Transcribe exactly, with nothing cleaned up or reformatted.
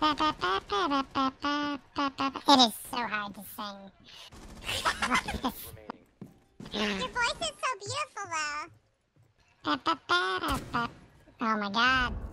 It is so hard to sing. Your voice is so beautiful, though. Oh my god.